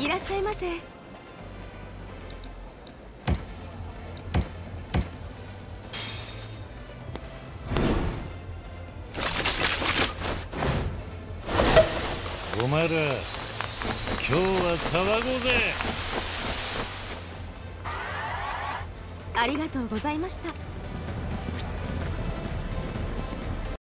いらっしゃいませ。 お前ら今日は騒ごうぜ。 ありがとうございました。